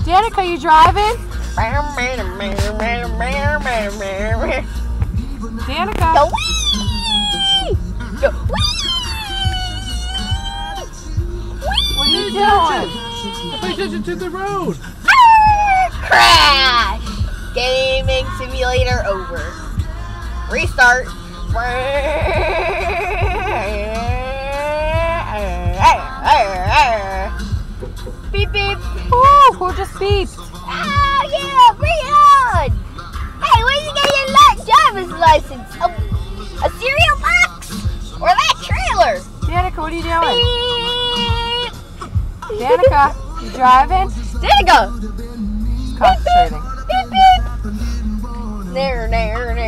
Danica, you driving? Danica. Go wee! Go wee! What are you doing? Pay attention to the road. Crash! Gaming simulator over. Restart. Beep beep. Ooh, who just beeped? Ah yeah, bring it on! Hey, where'd you get your driver's license? A cereal box? Or that trailer? Danica, what are you doing? Beep. Danica, you driving? Danica! Concentrating. Beep beep. There.